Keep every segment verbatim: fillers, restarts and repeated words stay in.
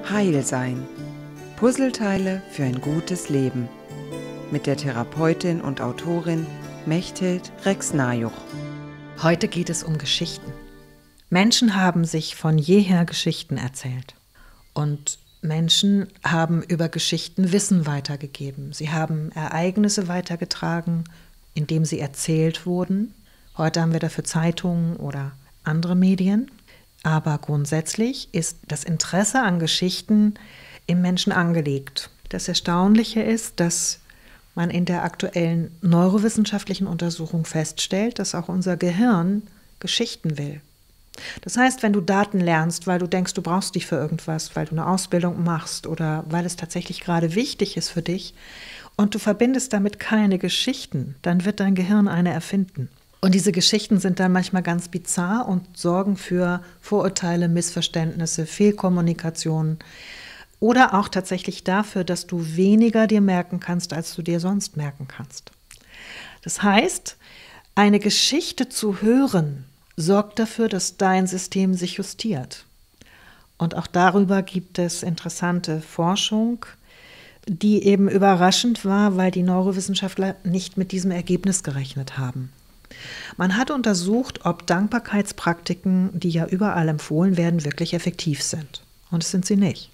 Heil sein. Puzzleteile für ein gutes Leben. Mit der Therapeutin und Autorin Mechthild Rex-Najuch. Heute geht es um Geschichten. Menschen haben sich von jeher Geschichten erzählt. Und Menschen haben über Geschichten Wissen weitergegeben. Sie haben Ereignisse weitergetragen, indem sie erzählt wurden. Heute haben wir dafür Zeitungen oder andere Medien. Aber grundsätzlich ist das Interesse an Geschichten im Menschen angelegt. Das Erstaunliche ist, dass man in der aktuellen neurowissenschaftlichen Untersuchung feststellt, dass auch unser Gehirn Geschichten will. Das heißt, wenn du Daten lernst, weil du denkst, du brauchst die für irgendwas, weil du eine Ausbildung machst oder weil es tatsächlich gerade wichtig ist für dich und du verbindest damit keine Geschichten, dann wird dein Gehirn eine erfinden. Und diese Geschichten sind dann manchmal ganz bizarr und sorgen für Vorurteile, Missverständnisse, Fehlkommunikation oder auch tatsächlich dafür, dass du weniger dir merken kannst, als du dir sonst merken kannst. Das heißt, eine Geschichte zu hören, sorgt dafür, dass dein System sich justiert. Und auch darüber gibt es interessante Forschung, die eben überraschend war, weil die Neurowissenschaftler nicht mit diesem Ergebnis gerechnet haben. Man hat untersucht, ob Dankbarkeitspraktiken, die ja überall empfohlen werden, wirklich effektiv sind. Und es sind sie nicht.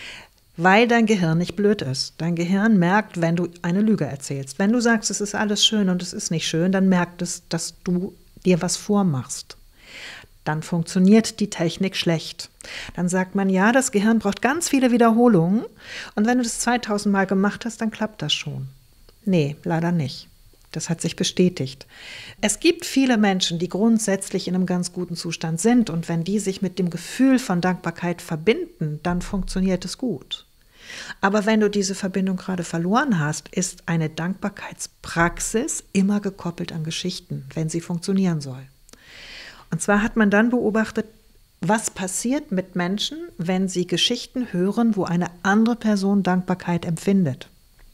Weil dein Gehirn nicht blöd ist. Dein Gehirn merkt, wenn du eine Lüge erzählst. Wenn du sagst, es ist alles schön und es ist nicht schön, dann merkt es, dass du dir was vormachst. Dann funktioniert die Technik schlecht. Dann sagt man, ja, das Gehirn braucht ganz viele Wiederholungen und wenn du das zweitausend Mal gemacht hast, dann klappt das schon. Nee, leider nicht. Das hat sich bestätigt. Es gibt viele Menschen, die grundsätzlich in einem ganz guten Zustand sind und wenn die sich mit dem Gefühl von Dankbarkeit verbinden, dann funktioniert es gut. Aber wenn du diese Verbindung gerade verloren hast, ist eine Dankbarkeitspraxis immer gekoppelt an Geschichten, wenn sie funktionieren soll. Und zwar hat man dann beobachtet, was passiert mit Menschen, wenn sie Geschichten hören, wo eine andere Person Dankbarkeit empfindet.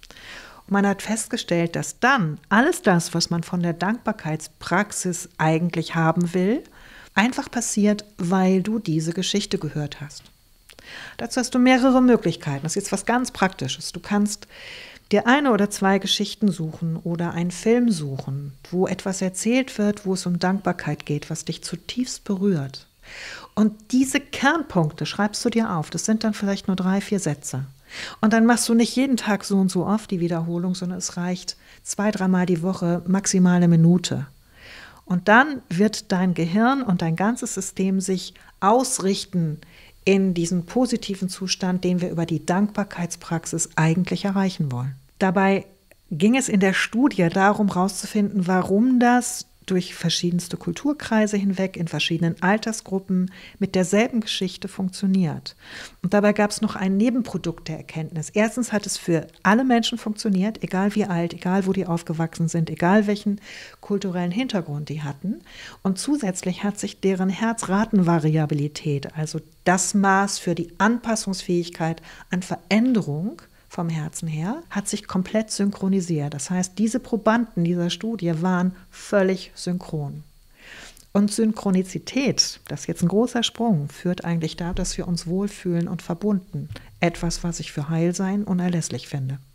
Und man hat festgestellt, dass dann alles das, was man von der Dankbarkeitspraxis eigentlich haben will, einfach passiert, weil du diese Geschichte gehört hast. Dazu hast du mehrere Möglichkeiten. Das ist jetzt was ganz Praktisches. Du kannst dir eine oder zwei Geschichten suchen oder einen Film suchen, wo etwas erzählt wird, wo es um Dankbarkeit geht, was dich zutiefst berührt. Und diese Kernpunkte schreibst du dir auf. Das sind dann vielleicht nur drei, vier Sätze. Und dann machst du nicht jeden Tag so und so oft die Wiederholung, sondern es reicht zwei, dreimal die Woche, maximal eine Minute. Und dann wird dein Gehirn und dein ganzes System sich ausrichten in diesen positiven Zustand, den wir über die Dankbarkeitspraxis eigentlich erreichen wollen. Dabei ging es in der Studie darum, herauszufinden, warum das durch verschiedenste Kulturkreise hinweg in verschiedenen Altersgruppen mit derselben Geschichte funktioniert. Und dabei gab es noch ein Nebenprodukt der Erkenntnis. Erstens hat es für alle Menschen funktioniert, egal wie alt, egal wo die aufgewachsen sind, egal welchen kulturellen Hintergrund die hatten. Und zusätzlich hat sich deren Herzratenvariabilität, also das Maß für die Anpassungsfähigkeit an Veränderung vom Herzen her, hat sich komplett synchronisiert. Das heißt, diese Probanden dieser Studie waren völlig synchron. Und Synchronizität, das ist jetzt ein großer Sprung, führt eigentlich dazu, dass wir uns wohlfühlen und verbunden. Etwas, was ich für Heilsein unerlässlich finde.